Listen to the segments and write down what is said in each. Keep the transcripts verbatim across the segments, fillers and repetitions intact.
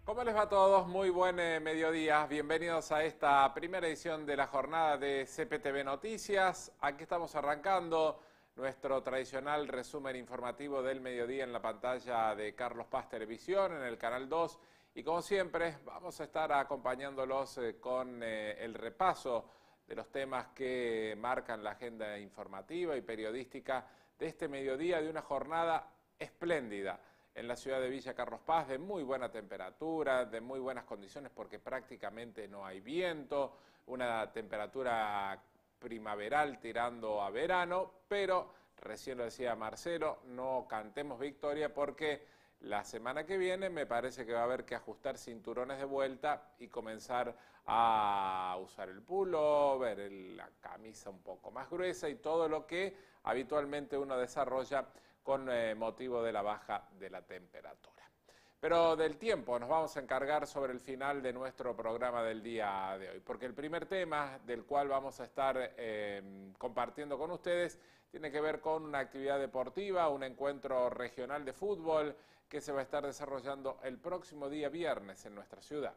¿Cómo les va a todos? Muy buen eh, mediodía. Bienvenidos a esta primera edición de la jornada de C P T V Noticias. Aquí estamos arrancando nuestro tradicional resumen informativo del mediodía en la pantalla de Carlos Paz Televisión, en el Canal dos. Y como siempre, vamos a estar acompañándolos eh, con eh, el repaso de los temas que marcan la agenda informativa y periodística de este mediodía, de una jornada espléndida en la ciudad de Villa Carlos Paz, de muy buena temperatura, de muy buenas condiciones porque prácticamente no hay viento, una temperatura primaveral tirando a verano, pero recién lo decía Marcelo, no cantemos victoria porque la semana que viene me parece que va a haber que ajustar cinturones de vuelta y comenzar a usar el pullover, el, la camisa un poco más gruesa y todo lo que habitualmente uno desarrolla con eh, motivo de la baja de la temperatura. Pero del tiempo nos vamos a encargar sobre el final de nuestro programa del día de hoy, porque el primer tema del cual vamos a estar eh, compartiendo con ustedes tiene que ver con una actividad deportiva, un encuentro regional de fútbol que se va a estar desarrollando el próximo día viernes en nuestra ciudad.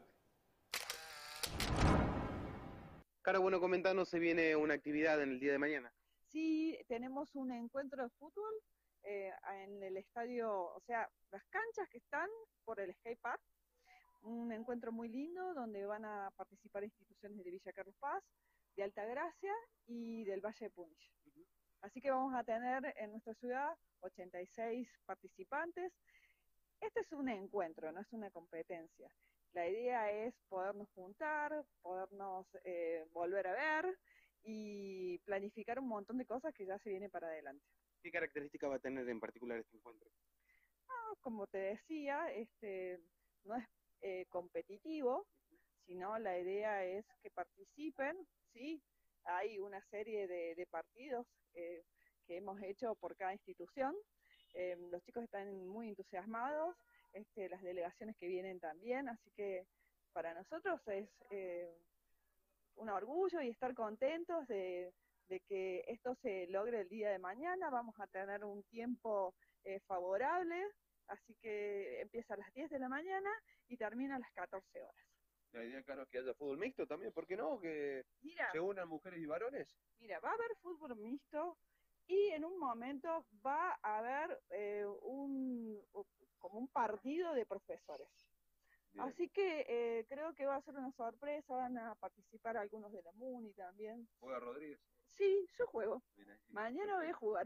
Caro, bueno, comentanos, se viene una actividad en el día de mañana. Sí, tenemos un encuentro de fútbol eh, en el estadio, o sea, las canchas que están por el skate park, un encuentro muy lindo donde van a participar instituciones de Villa Carlos Paz, de Altagracia y del Valle de Punilla. Uh-huh. Así que vamos a tener en nuestra ciudad ochenta y seis participantes. Este es un encuentro, no es una competencia. La idea es podernos juntar, podernos eh, volver a ver y planificar un montón de cosas que ya se viene para adelante. ¿Qué característica va a tener en particular este encuentro? Ah, como te decía, este, no es eh, competitivo, sino la idea es que participen, ¿sí? Hay una serie de, de partidos eh, que hemos hecho por cada institución. Eh, los chicos están muy entusiasmados, este, las delegaciones que vienen también, así que para nosotros es eh, un orgullo y estar contentos de, de que esto se logre el día de mañana. Vamos a tener un tiempo eh, favorable, así que empieza a las diez de la mañana y termina a las catorce horas. La idea, Caro, es que haya fútbol mixto también, ¿por qué no? Que mira, se unan mujeres y varones. Mira, va a haber fútbol mixto y en un momento va a haber eh, un, como un partido de profesores. Bien. Así que eh, creo que va a ser una sorpresa, van a participar algunos de la MUNI también. ¿Juega Rodríguez? Sí, yo juego. Bien, mañana voy a jugar.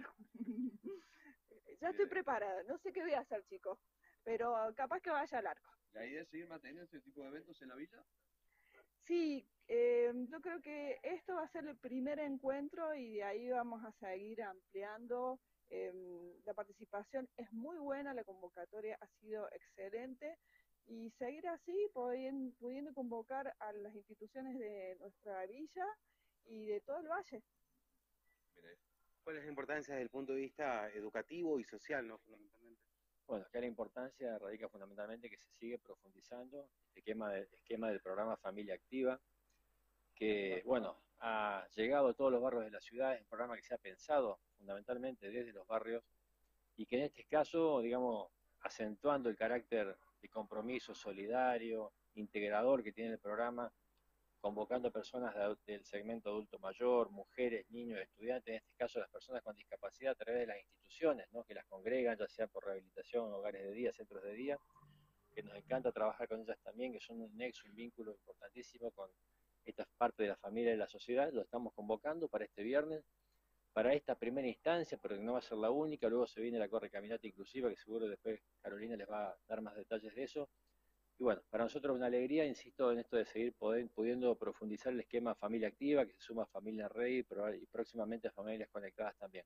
Ya estoy preparada, no sé qué voy a hacer, chicos, pero capaz que vaya al arco. ¿La idea es seguir manteniendo este tipo de eventos en la villa? Sí, eh, yo creo que esto va a ser el primer encuentro y de ahí vamos a seguir ampliando. Eh, la participación es muy buena, la convocatoria ha sido excelente y seguir así, pudiendo, pudiendo convocar a las instituciones de nuestra villa y de todo el valle. Mire, ¿cuál es la importancia desde el punto de vista educativo y social, no, fundamentalmente? Bueno, que la importancia radica fundamentalmente que se sigue profundizando el esquema, de, esquema del programa Familia Activa, que, bueno, ha llegado a todos los barrios de la ciudad, es un programa que se ha pensado fundamentalmente desde los barrios y que en este caso, digamos, acentuando el carácter de compromiso solidario, integrador que tiene el programa, convocando personas de, del segmento adulto mayor, mujeres, niños, estudiantes, en este caso las personas con discapacidad a través de las instituciones, ¿no? Que las congregan, ya sea por rehabilitación, hogares de día, centros de día, que nos encanta trabajar con ellas también, que son un nexo, un vínculo importantísimo con esta parte de la familia y de la sociedad. Lo estamos convocando para este viernes, para esta primera instancia, pero que no va a ser la única. Luego se viene la correcaminata inclusiva, que seguro después Carolina les va a dar más detalles de eso. Y bueno, para nosotros es una alegría, insisto, en esto de seguir poder, pudiendo profundizar el esquema Familia Activa, que se suma a Familia Rey y próximamente a Familias Conectadas también.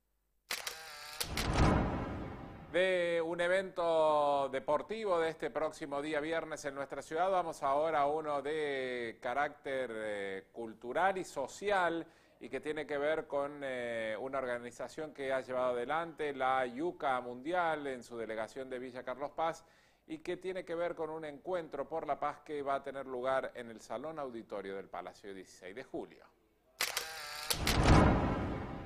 De un evento deportivo de este próximo día viernes en nuestra ciudad, vamos ahora a uno de carácter eh, cultural y social y que tiene que ver con eh, una organización que ha llevado adelante la Yuca Mundial en su delegación de Villa Carlos Paz, y que tiene que ver con un encuentro por la paz que va a tener lugar en el Salón Auditorio del Palacio dieciséis de julio.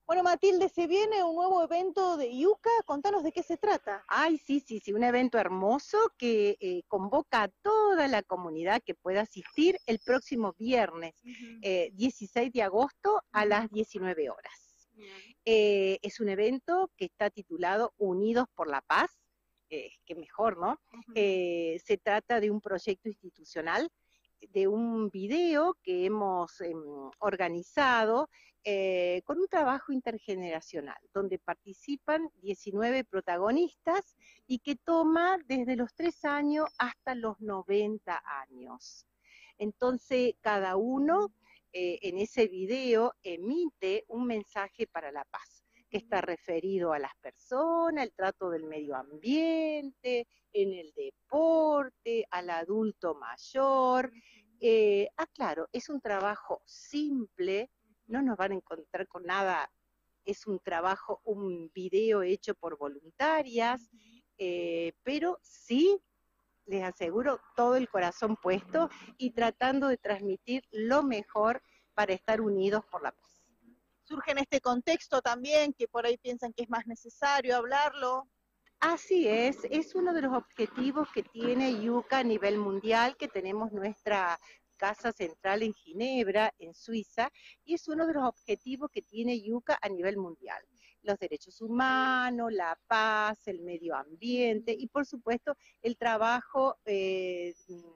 Bueno, Matilde, se viene un nuevo evento de IUCA, contanos de qué se trata. Ay, sí, sí, sí, un evento hermoso que eh, convoca a toda la comunidad que pueda asistir el próximo viernes, uh-huh. eh, dieciséis de agosto a uh-huh. las diecinueve horas. Uh-huh. Eh, es un evento que está titulado Unidos por la Paz, eh, que mejor, ¿no? Uh-huh. Eh, se trata de un proyecto institucional, de un video que hemos eh, organizado eh, con un trabajo intergeneracional, donde participan diecinueve protagonistas y que toma desde los tres años hasta los noventa años. Entonces, cada uno eh, en ese video emite un mensaje para la paz, que está referido a las personas, el trato del medio ambiente, en el deporte, al adulto mayor. Eh, ah, claro, es un trabajo simple, no nos van a encontrar con nada, es un trabajo, un video hecho por voluntarias, eh, pero sí, les aseguro, todo el corazón puesto y tratando de transmitir lo mejor para estar unidos por la paz. Surge en este contexto también, que por ahí piensan que es más necesario hablarlo. Así es, es uno de los objetivos que tiene IUCA a nivel mundial, que tenemos nuestra casa central en Ginebra, en Suiza, y es uno de los objetivos que tiene IUCA a nivel mundial. Los derechos humanos, la paz, el medio ambiente y por supuesto el trabajo, eh,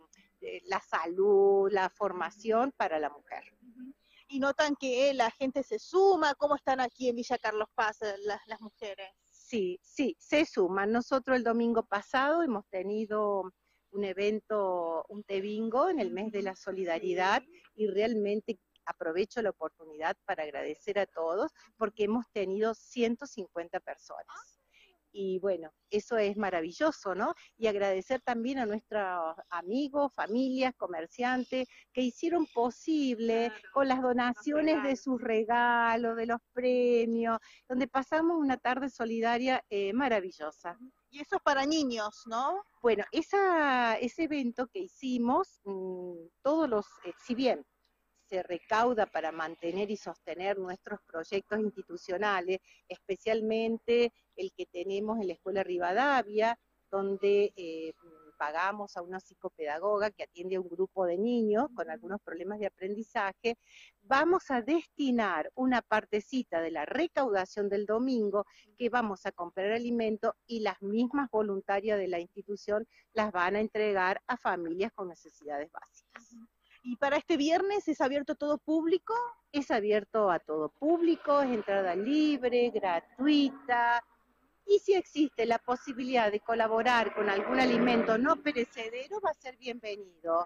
la salud, la formación para la mujer. Y notan que la gente se suma, ¿cómo están aquí en Villa Carlos Paz las, las mujeres? Sí, sí, se suman. Nosotros el domingo pasado hemos tenido un evento, un té bingo en el mes de la solidaridad y realmente aprovecho la oportunidad para agradecer a todos porque hemos tenido ciento cincuenta personas. Y bueno, eso es maravilloso, ¿no? Y agradecer también a nuestros amigos, familias, comerciantes, que hicieron posible claro, con las donaciones de sus regalos, de los premios, donde pasamos una tarde solidaria eh, maravillosa. Y eso es para niños, ¿no? Bueno, esa, ese evento que hicimos, mmm, todos los, eh, si bien se recauda para mantener y sostener nuestros proyectos institucionales, especialmente el que tenemos en la Escuela Rivadavia, donde eh, pagamos a una psicopedagoga que atiende a un grupo de niños con algunos problemas de aprendizaje, vamos a destinar una partecita de la recaudación del domingo que vamos a comprar alimentos y las mismas voluntarias de la institución las van a entregar a familias con necesidades básicas. ¿Y para este viernes es abierto todo público? Es abierto a todo público, es entrada libre, gratuita, y si existe la posibilidad de colaborar con algún alimento no perecedero, va a ser bienvenido.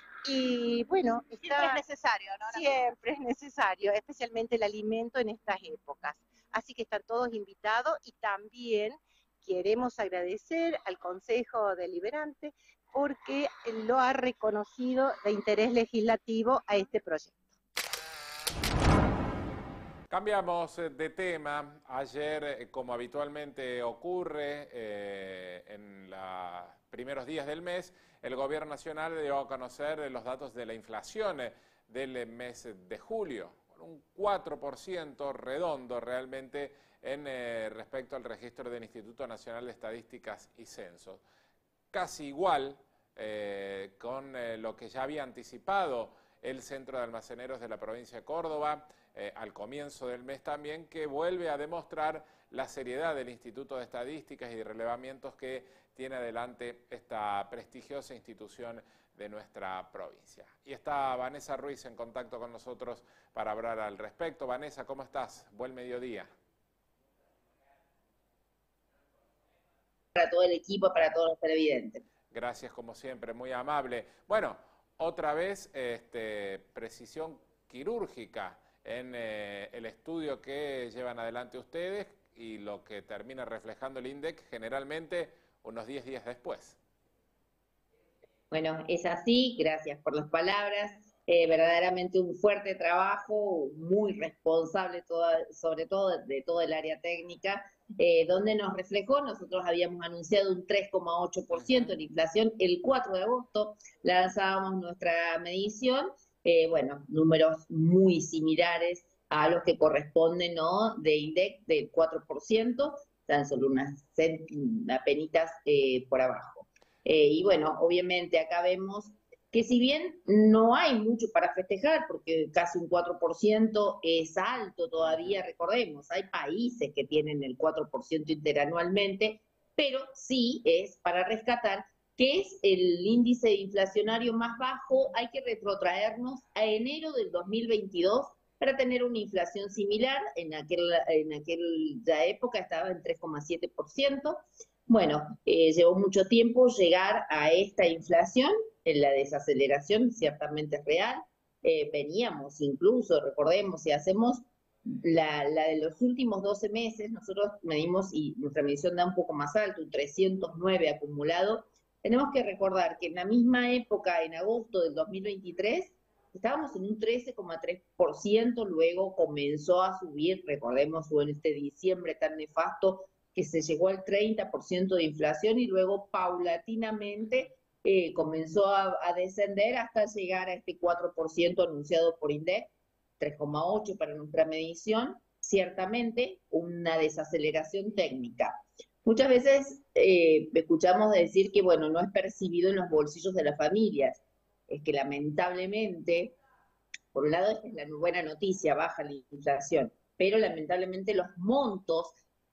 Y bueno, está, siempre es necesario, ¿no? Siempre es necesario, especialmente el alimento en estas épocas. Así que están todos invitados y también queremos agradecer al Consejo Deliberante porque lo ha reconocido de interés legislativo a este proyecto. Cambiamos de tema. Ayer, como habitualmente ocurre eh, en los primeros días del mes, el Gobierno Nacional dio a conocer los datos de la inflación del mes de julio, con un cuatro por ciento redondo realmente en eh, respecto al registro del Instituto Nacional de Estadísticas y Censos. Casi igual eh, con eh, lo que ya había anticipado el Centro de Almaceneros de la provincia de Córdoba eh, al comienzo del mes también, que vuelve a demostrar la seriedad del Instituto de Estadísticas y de Relevamientos que tiene adelante esta prestigiosa institución de nuestra provincia. Y está Vanessa Ruiz en contacto con nosotros para hablar al respecto. Vanessa, ¿cómo estás? Buen mediodía. Para todo el equipo, para todos los televidentes. Gracias, como siempre, muy amable. Bueno, otra vez, este, precisión quirúrgica en eh, el estudio que llevan adelante ustedes y lo que termina reflejando el INDEC generalmente unos diez días después. Bueno, es así, gracias por las palabras. Eh, verdaderamente un fuerte trabajo, muy responsable, toda, sobre todo de, de todo el área técnica, eh, donde nos reflejó, nosotros habíamos anunciado un tres coma ocho por ciento en inflación, el cuatro de agosto lanzábamos nuestra medición, eh, bueno, números muy similares a los que corresponden, ¿no?, de INDEC del cuatro por ciento, están solo unas apenitas eh, por abajo. Eh, y bueno, obviamente acá vemos que si bien no hay mucho para festejar, porque casi un cuatro por ciento es alto todavía, recordemos, hay países que tienen el cuatro por ciento interanualmente, pero sí es para rescatar que es el índice inflacionario más bajo. Hay que retrotraernos a enero del dos mil veintidós para tener una inflación similar. En, aquel, en aquella época estaba en tres coma siete por ciento. Bueno, eh, llevó mucho tiempo llegar a esta inflación. La desaceleración ciertamente es real. Eh, veníamos incluso, recordemos, si hacemos la, la de los últimos doce meses, nosotros medimos, y nuestra medición da un poco más alto, un trescientos nueve acumulado. Tenemos que recordar que en la misma época, en agosto del dos mil veintitrés, estábamos en un trece coma tres por ciento, luego comenzó a subir, recordemos, en este diciembre tan nefasto, que se llegó al treinta por ciento de inflación y luego paulatinamente eh, comenzó a, a descender hasta llegar a este cuatro por ciento anunciado por INDEC, tres coma ocho por ciento para nuestra medición, ciertamente una desaceleración técnica. Muchas veces eh, escuchamos decir que, bueno, no es percibido en los bolsillos de las familias. Es que lamentablemente, por un lado, esta es la buena noticia, baja la inflación, pero lamentablemente los montos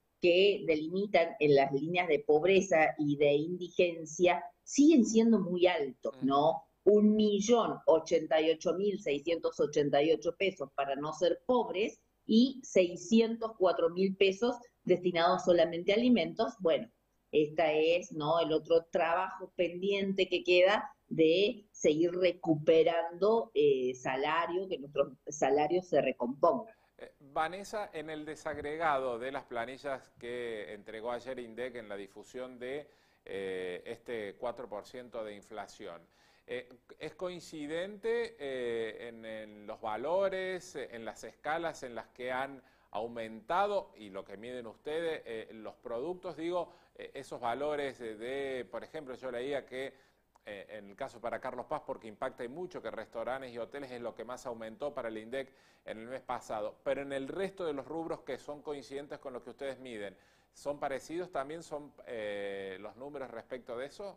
que delimitan en las líneas de pobreza y de indigencia siguen siendo muy altos, ¿no? Un millón ochenta y ocho mil seiscientos ochenta y ocho pesos para no ser pobres y seiscientos cuatro mil pesos destinados solamente a alimentos. Bueno, esta es, ¿no?, el otro trabajo pendiente que queda de seguir recuperando eh, salario, que nuestros salarios se recompongan. Eh, Vanessa, en el desagregado de las planillas que entregó ayer INDEC en la difusión de eh, este cuatro por ciento de inflación, eh, ¿es coincidente eh, en, en los valores, en las escalas en las que han aumentado y lo que miden ustedes, eh, los productos, digo, eh, esos valores de, de, por ejemplo, yo leía que eh, en el caso para Carlos Paz, porque impacta y mucho, que restaurantes y hoteles es lo que más aumentó para el INDEC en el mes pasado, pero en el resto de los rubros que son coincidentes con lo que ustedes miden, ¿son parecidos también son eh, los números respecto de eso?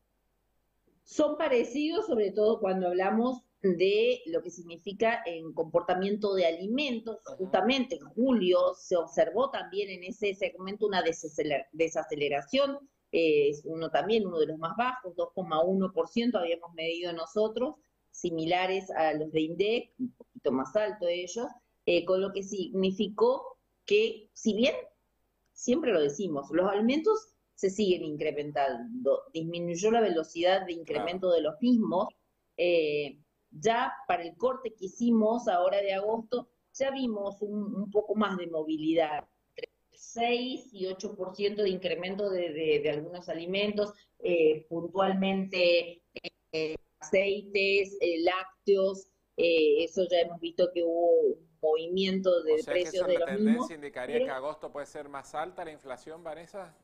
Son parecidos, sobre todo cuando hablamos de lo que significa en comportamiento de alimentos. Uh-huh. Justamente en julio se observó también en ese segmento una desaceleración, eh, es uno también, uno de los más bajos, dos coma uno por ciento habíamos medido nosotros, similares a los de INDEC, un poquito más alto de ellos, eh, con lo que significó que, si bien, siempre lo decimos, los alimentos se siguen incrementando, disminuyó la velocidad de incremento, claro, de los mismos. Eh, ya para el corte que hicimos ahora de agosto, ya vimos un, un poco más de movilidad, entre seis y ocho por ciento de incremento de, de, de algunos alimentos, eh, puntualmente eh, aceites, eh, lácteos, eh, eso ya hemos visto que hubo un movimiento de o sea precios que eso, de la los tendencia mismos. indicaría pero... que agosto puede ser más alta la inflación, Vanessa.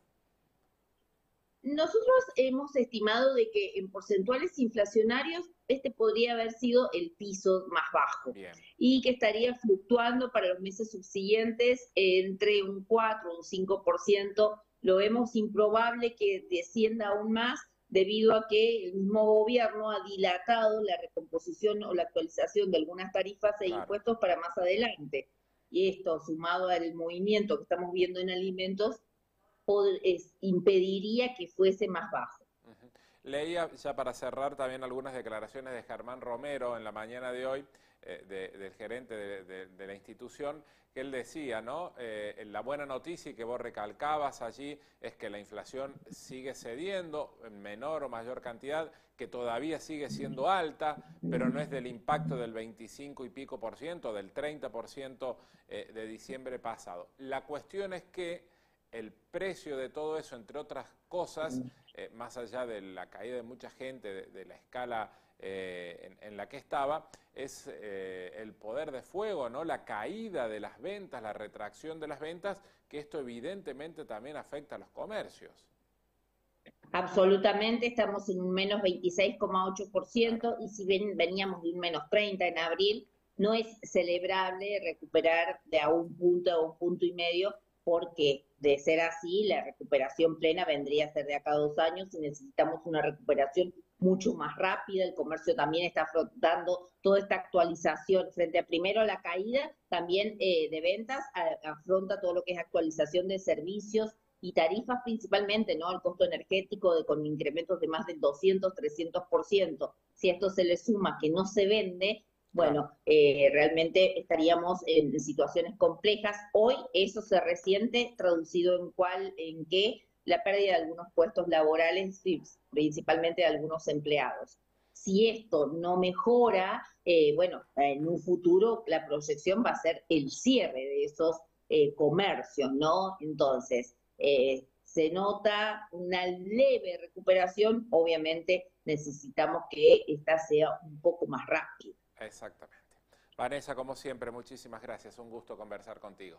Nosotros hemos estimado de que en porcentuales inflacionarios este podría haber sido el piso más bajo. Bien. Y que estaría fluctuando para los meses subsiguientes entre un cuatro o un cinco por ciento. Lo vemos improbable que descienda aún más debido a que el mismo gobierno ha dilatado la recomposición o la actualización de algunas tarifas e claro, impuestos para más adelante. Y esto, sumado al movimiento que estamos viendo en alimentos, Es, impediría que fuese más bajo. Uh-huh. Leía, ya para cerrar, también algunas declaraciones de Germán Romero en la mañana de hoy, eh, de, del gerente de, de, de la institución, que él decía, ¿no? Eh, la buena noticia y que vos recalcabas allí es que la inflación sigue cediendo en menor o mayor cantidad, que todavía sigue siendo alta, pero no es del impacto del veinticinco y pico por ciento, del treinta por ciento eh, de diciembre pasado. La cuestión es que el precio de todo eso, entre otras cosas, eh, más allá de la caída de mucha gente, de, de la escala eh, en, en la que estaba, es eh, el poder de fuego, ¿no? La caída de las ventas, la retracción de las ventas, que esto evidentemente también afecta a los comercios. Absolutamente, estamos en un menos veintiséis coma ocho por ciento, claro, y si ven, veníamos de un menos treinta en abril, no es celebrable recuperar de a un punto a un punto y medio, porque de ser así, la recuperación plena vendría a ser de acá a dos años y necesitamos una recuperación mucho más rápida. El comercio también está afrontando toda esta actualización frente a primero la caída también eh, de ventas, a, afronta todo lo que es actualización de servicios y tarifas principalmente, ¿no? El costo energético de, con incrementos de más del doscientos, trescientos por ciento. Si a esto se le suma que no se vende, bueno, eh, realmente estaríamos en situaciones complejas. Hoy eso se resiente, traducido en cuál, en qué, la pérdida de algunos puestos laborales, principalmente de algunos empleados. Si esto no mejora, eh, bueno, en un futuro la proyección va a ser el cierre de esos eh, comercios, ¿no? Entonces, eh, se nota una leve recuperación, obviamente necesitamos que esta sea un poco más rápida. Exactamente. Vanessa, como siempre, muchísimas gracias. Un gusto conversar contigo.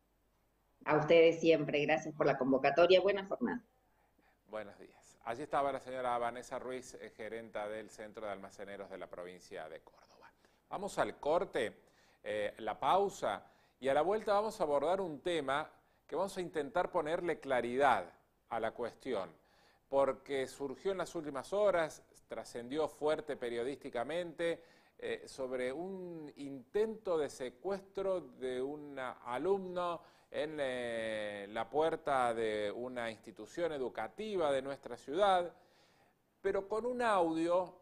A ustedes siempre. Gracias por la convocatoria. Buena jornada. Buenos días. Allí estaba la señora Vanessa Ruiz, eh, gerenta del Centro de Almaceneros de la provincia de Córdoba. Vamos al corte, eh, la pausa, y a la vuelta vamos a abordar un tema que vamos a intentar ponerle claridad a la cuestión, porque surgió en las últimas horas, trascendió fuerte periodísticamente, Eh, sobre un intento de secuestro de un alumno en eh, la puerta de una institución educativa de nuestra ciudad, pero con un audio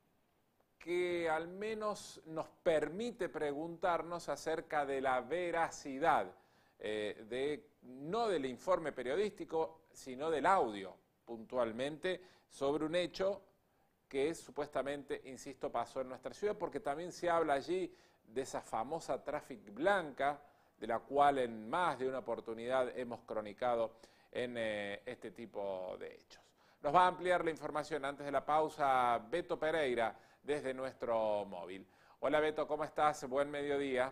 que al menos nos permite preguntarnos acerca de la veracidad, eh, de, no del informe periodístico, sino del audio, puntualmente, sobre un hecho que supuestamente, insisto, pasó en nuestra ciudad, porque también se habla allí de esa famosa tráfico blanca, de la cual en más de una oportunidad hemos cronicado en eh, este tipo de hechos. Nos va a ampliar la información antes de la pausa Beto Pereira desde nuestro móvil. Hola Beto, ¿cómo estás? Buen mediodía.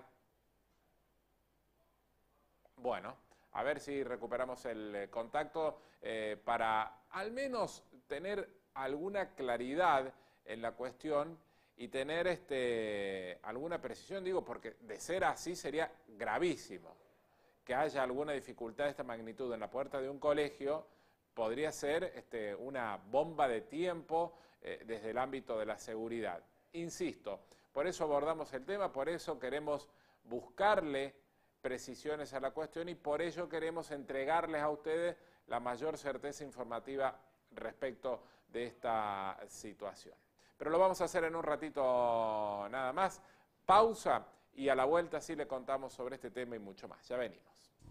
Bueno, a ver si recuperamos el contacto eh, para al menos tener alguna claridad en la cuestión y tener este, alguna precisión, digo, porque de ser así sería gravísimo. Que haya alguna dificultad de esta magnitud en la puerta de un colegio podría ser este, una bomba de tiempo eh, desde el ámbito de la seguridad. Insisto, por eso abordamos el tema, por eso queremos buscarle precisiones a la cuestión y por ello queremos entregarles a ustedes la mayor certeza informativa respecto de esta situación. Pero lo vamos a hacer en un ratito nada más. Pausa y a la vuelta sí le contamos sobre este tema y mucho más. Ya venimos.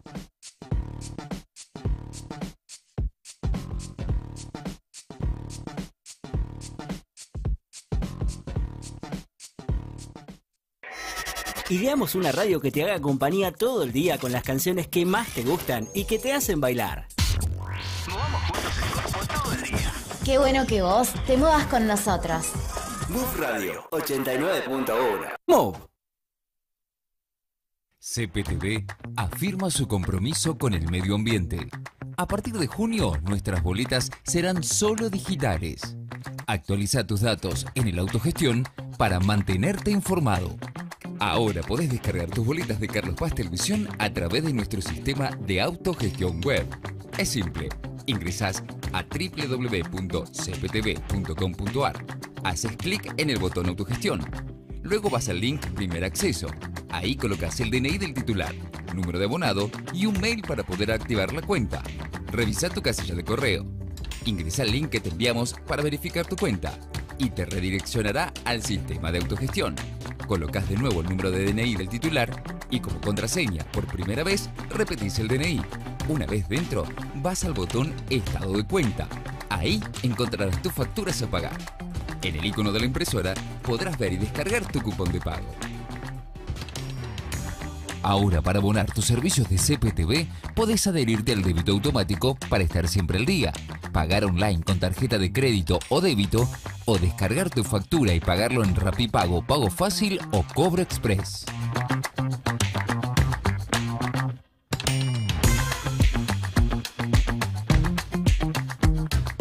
Ideamos una radio que te haga compañía todo el día con las canciones que más te gustan y que te hacen bailar. Movamos juntos el cuerpo todo el día. Qué bueno que vos te muevas con nosotros. Move Radio ochenta y nueve punto uno. Move. C P T V afirma su compromiso con el medio ambiente. A partir de junio, nuestras boletas serán solo digitales. Actualiza tus datos en el Autogestión para mantenerte informado. Ahora podés descargar tus boletas de Carlos Paz Televisión a través de nuestro sistema de autogestión web. Es simple. Ingresás a doble u doble u doble u punto c p t v punto com punto a r. Haces clic en el botón Autogestión. Luego vas al link Primer Acceso. Ahí colocas el D N I del titular, número de abonado y un mail para poder activar la cuenta. Revisa tu casilla de correo. Ingresa el link que te enviamos para verificar tu cuenta y te redireccionará al sistema de autogestión. Colocas de nuevo el número de D N I del titular y como contraseña por primera vez repetís el D N I. Una vez dentro, vas al botón Estado de cuenta. Ahí encontrarás tus facturas a pagar. En el icono de la impresora podrás ver y descargar tu cupón de pago. Ahora, para abonar tus servicios de C P T V, podés adherirte al débito automático para estar siempre al día, pagar online con tarjeta de crédito o débito, o descargar tu factura y pagarlo en Rapipago, Pago Fácil o Cobro Express.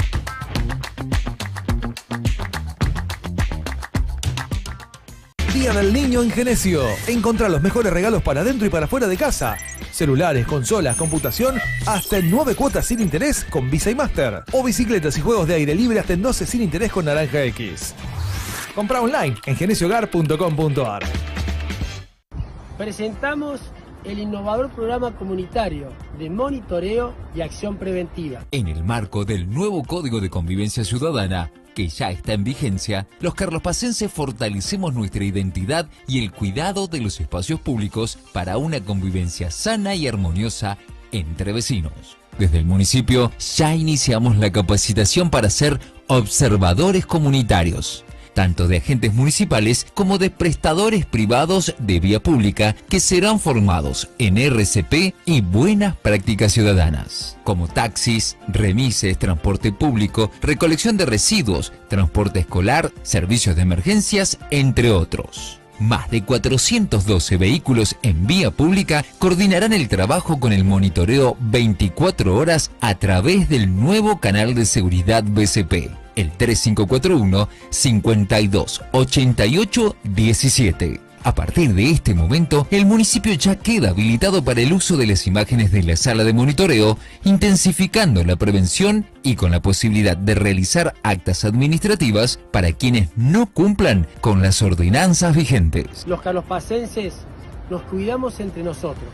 Día Cuidan al niño en Genesio. Encontrá los mejores regalos para adentro y para afuera de casa. Celulares, consolas, computación, hasta en nueve cuotas sin interés con Visa y Master. O bicicletas y juegos de aire libre hasta en doce sin interés con Naranja X. Comprá online en genesiohogar punto com punto ar. Presentamos el innovador programa comunitario de monitoreo y acción preventiva. En el marco del nuevo Código de Convivencia Ciudadana, que ya está en vigencia, los carlospacenses fortalecemos nuestra identidad y el cuidado de los espacios públicos para una convivencia sana y armoniosa entre vecinos. Desde el municipio ya iniciamos la capacitación para ser observadores comunitarios, tanto de agentes municipales como de prestadores privados de vía pública que serán formados en R C P y buenas prácticas ciudadanas, como taxis, remises, transporte público, recolección de residuos, transporte escolar, servicios de emergencias, entre otros. Más de cuatrocientos doce vehículos en vía pública coordinarán el trabajo con el monitoreo veinticuatro horas a través del nuevo canal de seguridad B C P, el tres cinco cuatro uno, cinco dos ocho ocho uno siete. A partir de este momento, el municipio ya queda habilitado para el uso de las imágenes de la sala de monitoreo, intensificando la prevención y con la posibilidad de realizar actas administrativas para quienes no cumplan con las ordenanzas vigentes. Los carlospacenses nos cuidamos entre nosotros.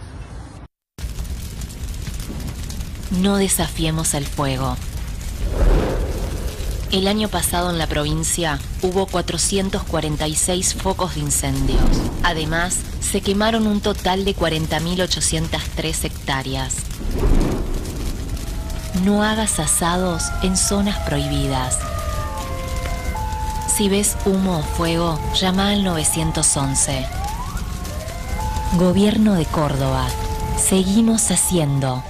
No desafiemos el fuego. El año pasado en la provincia hubo cuatrocientos cuarenta y seis focos de incendios. Además, se quemaron un total de cuarenta mil ochocientas tres hectáreas. No hagas asados en zonas prohibidas. Si ves humo o fuego, llama al nueve once. Gobierno de Córdoba. Seguimos haciendo.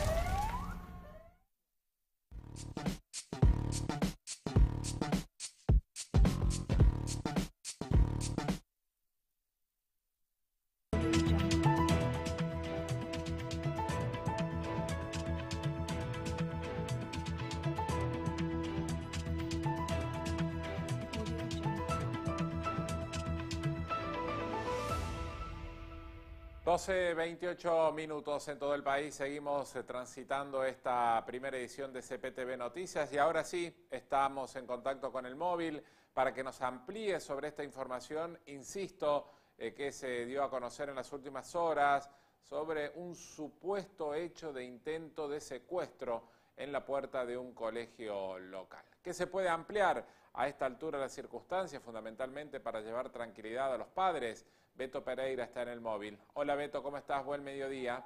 doce veintiocho minutos en todo el país, seguimos eh, transitando esta primera edición de C P T V Noticias y ahora sí, estamos en contacto con el móvil para que nos amplíe sobre esta información, insisto, eh, que se dio a conocer en las últimas horas sobre un supuesto hecho de intento de secuestro en la puerta de un colegio local. ¿Qué se puede ampliar a esta altura de las circunstancias, fundamentalmente para llevar tranquilidad a los padres? Beto Pereira está en el móvil. Hola Beto, ¿cómo estás? Buen mediodía.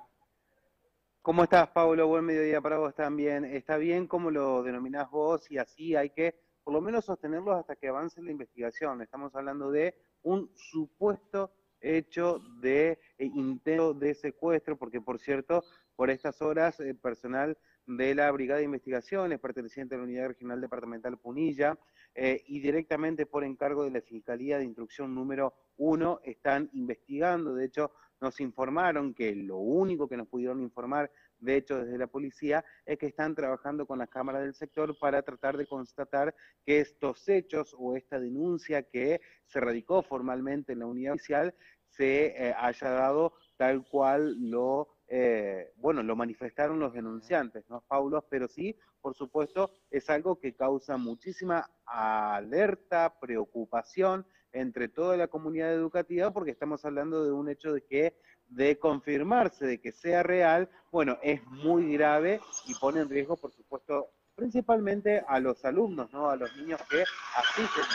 ¿Cómo estás, Pablo? Buen mediodía para vos también. Está bien como lo denominás vos y así hay que por lo menos sostenerlos hasta que avance la investigación. Estamos hablando de un supuesto hecho de eh, intento de secuestro, porque por cierto, por estas horas, el eh, personal de la Brigada de Investigaciones, perteneciente a la Unidad Regional Departamental Punilla, eh, y directamente por encargo de la Fiscalía de Instrucción número uno, están investigando. De hecho, nos informaron que lo único que nos pudieron informar, de hecho desde la policía, es que están trabajando con las cámaras del sector para tratar de constatar que estos hechos o esta denuncia que se radicó formalmente en la unidad oficial se eh, haya dado tal cual lo Eh, bueno, lo manifestaron los denunciantes, ¿no, Paulo? Pero sí, por supuesto, es algo que causa muchísima alerta, preocupación entre toda la comunidad educativa, porque estamos hablando de un hecho de que, de confirmarse, de que sea real, bueno, es muy grave y pone en riesgo, por supuesto, principalmente a los alumnos, ¿no? A los niños que asisten.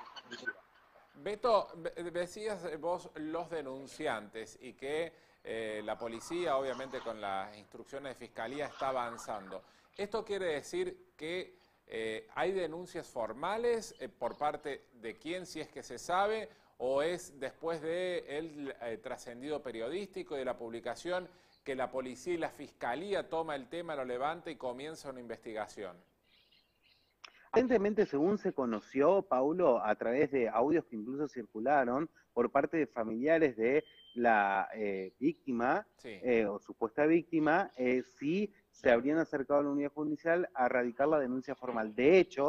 Beto, decías vos los denunciantes y que Eh, la policía, obviamente con las instrucciones de fiscalía, está avanzando. ¿Esto quiere decir que eh, hay denuncias formales eh, por parte de quién, si es que se sabe, o es después del de eh, trascendido periodístico y de la publicación que la policía y la fiscalía toma el tema, lo levanta y comienza una investigación? Aparentemente, según se conoció, Paulo, a través de audios que incluso circularon por parte de familiares de la eh, víctima, sí. eh, o supuesta víctima, eh, sí se habrían acercado a la unidad judicial a radicar la denuncia formal. De hecho,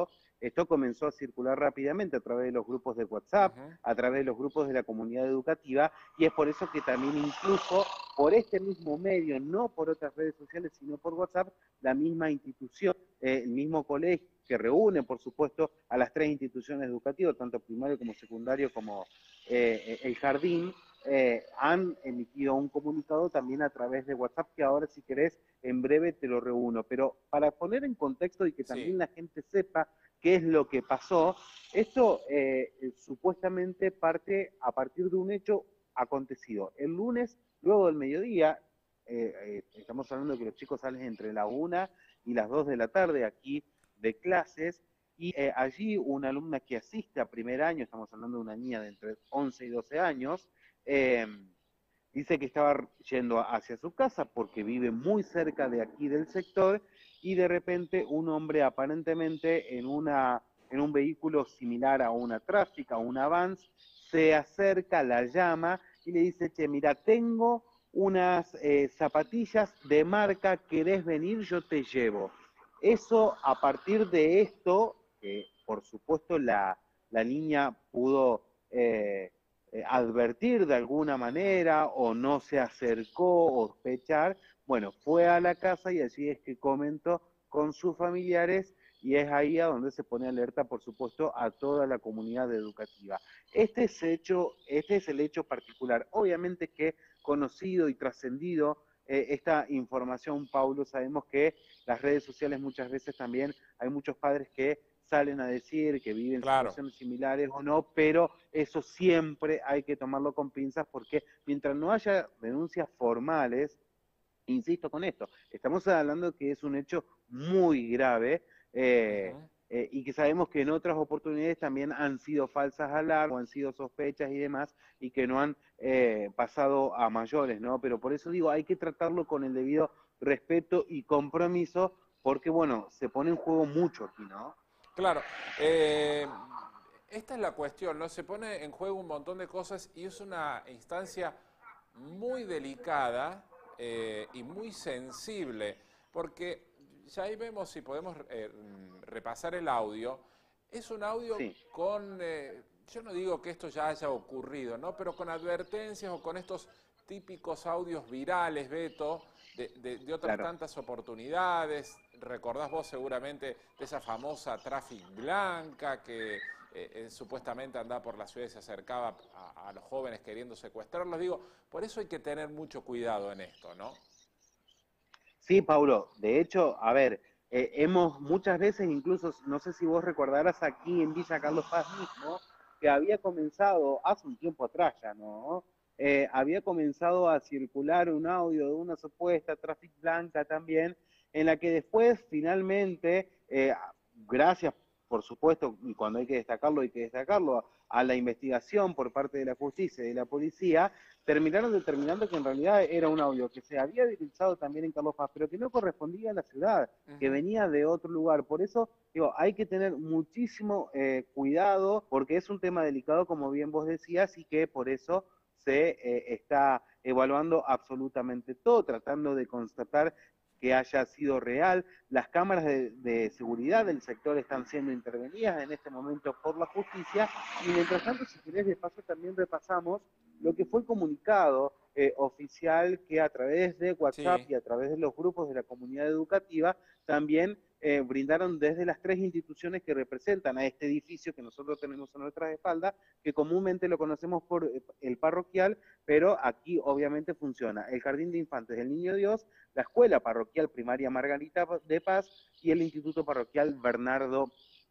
Esto comenzó a circular rápidamente a través de los grupos de WhatsApp, Uh-huh. a través de los grupos de la comunidad educativa, y es por eso que también incluso por este mismo medio, no por otras redes sociales, sino por WhatsApp, la misma institución, eh, el mismo colegio, que reúne, por supuesto, a las tres instituciones educativas, tanto primario como secundario como eh, el jardín, eh, han emitido un comunicado también a través de WhatsApp, que ahora, si querés, en breve te lo reúno. Pero para poner en contexto y que también sí. la gente sepa qué es lo que pasó, esto eh, supuestamente parte a partir de un hecho acontecido. El lunes, luego del mediodía, eh, eh, estamos hablando de que los chicos salen entre la una y las dos de la tarde aquí de clases, y eh, allí una alumna que asiste a primer año, estamos hablando de una niña de entre once y doce años, eh, dice que estaba yendo hacia su casa porque vive muy cerca de aquí del sector, y de repente un hombre aparentemente en, una, en un vehículo similar a una tráfica, una Vans, se acerca, la llama y le dice, che, mira, tengo unas eh, zapatillas de marca, ¿querés venir? Yo te llevo. Eso, a partir de esto, eh, por supuesto la, la niña pudo eh, eh, advertir de alguna manera, o no se acercó, o sospechar, bueno, fue a la casa y allí es que comentó con sus familiares, y es ahí a donde se pone alerta, por supuesto, a toda la comunidad educativa. Este es, hecho, este es el hecho particular, obviamente que conocido y trascendido eh, esta información, Paulo, sabemos que las redes sociales muchas veces también hay muchos padres que salen a decir que viven claro. situaciones similares o no, pero eso siempre hay que tomarlo con pinzas, porque mientras no haya denuncias formales, insisto con esto, estamos hablando que es un hecho muy grave, eh, uh-huh. eh, y que sabemos que en otras oportunidades también han sido falsas alarmas, o han sido sospechas y demás, y que no han eh, pasado a mayores, ¿no? Pero por eso digo, hay que tratarlo con el debido respeto y compromiso, porque, bueno, se pone en juego mucho aquí, ¿no? Claro, eh, esta es la cuestión, ¿no? Se pone en juego un montón de cosas y es una instancia muy delicada eh, y muy sensible, porque ya ahí vemos si podemos eh, repasar el audio. Es un audio sí. con, eh, yo no digo que esto ya haya ocurrido, ¿no? Pero con advertencias o con estos típicos audios virales, Beto, de, de, de otras claro. tantas oportunidades. Recordás vos seguramente de esa famosa Traffic Blanca que eh, eh, supuestamente andaba por la ciudad y se acercaba a, a los jóvenes queriendo secuestrarlos. Digo, por eso hay que tener mucho cuidado en esto, ¿no? Sí, Paulo, de hecho, a ver, eh, hemos muchas veces, incluso, no sé si vos recordarás aquí en Villa Carlos Paz mismo, que había comenzado, hace un tiempo atrás ya, ¿no? Eh, había comenzado a circular un audio de una supuesta Traffic Blanca también, en la que después, finalmente, eh, gracias, por supuesto, y cuando hay que destacarlo, hay que destacarlo, a la investigación por parte de la justicia y de la policía, terminaron determinando que en realidad era un audio que se había utilizado también en Carlos Paz, pero que no correspondía a la ciudad, uh-huh. que venía de otro lugar. Por eso, digo, hay que tener muchísimo eh, cuidado, porque es un tema delicado, como bien vos decías, y que por eso se eh, está evaluando absolutamente todo, tratando de constatar que haya sido real. Las cámaras de, de seguridad del sector están siendo intervenidas en este momento por la justicia, y mientras tanto, si querés, de paso también repasamos lo que fue el comunicado eh, oficial que a través de WhatsApp sí. y a través de los grupos de la comunidad educativa también eh, brindaron desde las tres instituciones que representan a este edificio que nosotros tenemos a nuestras espaldas, que comúnmente lo conocemos por el parroquial, pero aquí obviamente funciona el Jardín de Infantes del Niño Dios, la Escuela Parroquial Primaria Margarita de Paz y el Instituto Parroquial Bernardo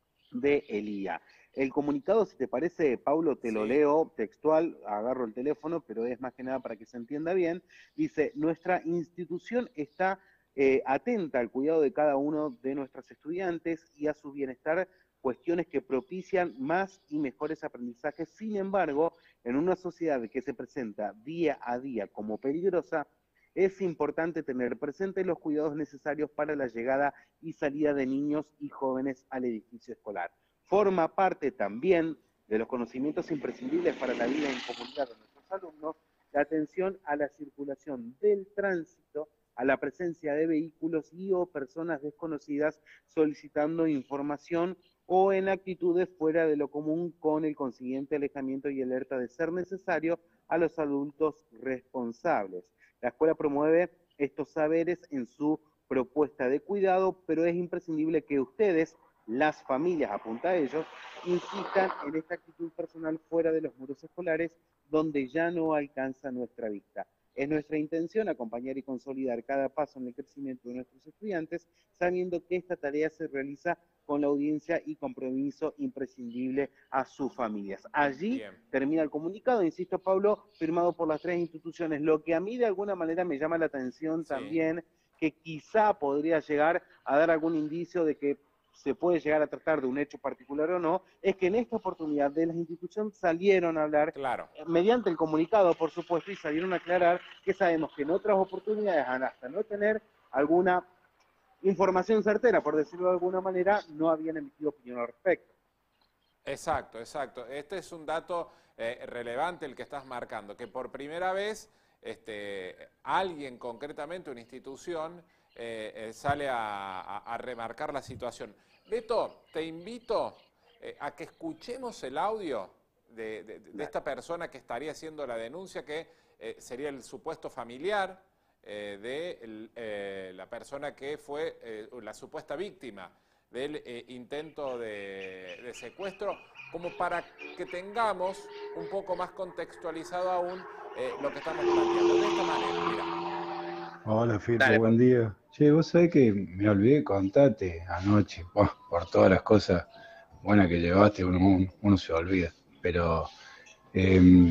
de Elía. El comunicado, si te parece, Paulo, te sí. lo leo textual, agarro el teléfono, pero es más que nada para que se entienda bien. Dice, nuestra institución está eh, atenta al cuidado de cada uno de nuestros estudiantes y a su bienestar, cuestiones que propician más y mejores aprendizajes. Sin embargo, en una sociedad que se presenta día a día como peligrosa, es importante tener presentes los cuidados necesarios para la llegada y salida de niños y jóvenes al edificio escolar. Forma parte también de los conocimientos imprescindibles para la vida en comunidad de nuestros alumnos, la atención a la circulación del tránsito, a la presencia de vehículos y o personas desconocidas solicitando información o en actitudes fuera de lo común, con el consiguiente alejamiento y alerta de ser necesario a los adultos responsables. La escuela promueve estos saberes en su propuesta de cuidado, pero es imprescindible que ustedes, las familias, apunta a ellos, insistan en esta actitud personal fuera de los muros escolares, donde ya no alcanza nuestra vista. Es nuestra intención acompañar y consolidar cada paso en el crecimiento de nuestros estudiantes, sabiendo que esta tarea se realiza con la audiencia y compromiso imprescindible a sus familias. Allí Bien. termina el comunicado, insisto, Pablo, firmado por las tres instituciones. Lo que a mí de alguna manera me llama la atención sí. también, que quizá podría llegar a dar algún indicio de que se puede llegar a tratar de un hecho particular o no, es que en esta oportunidad de las instituciones salieron a hablar, claro. mediante el comunicado, por supuesto, y salieron a aclarar que sabemos que en otras oportunidades, hasta no tener alguna información certera, por decirlo de alguna manera, no habían emitido opinión al respecto. Exacto, exacto. Este es un dato eh, relevante el que estás marcando, que por primera vez este, alguien, concretamente una institución, eh, eh, sale a, a, a remarcar la situación. Beto, te invito eh, a que escuchemos el audio de, de, de esta persona que estaría haciendo la denuncia, que eh, sería el supuesto familiar eh, de el, eh, la persona que fue eh, la supuesta víctima del eh, intento de, de secuestro, como para que tengamos un poco más contextualizado aún eh, lo que estamos planteando. De esta manera, mira. Hola, Fito, buen día. Che, vos sabés que me olvidé de contarte anoche, oh, por todas las cosas buenas que llevaste, uno, uno, uno se olvida. Pero eh,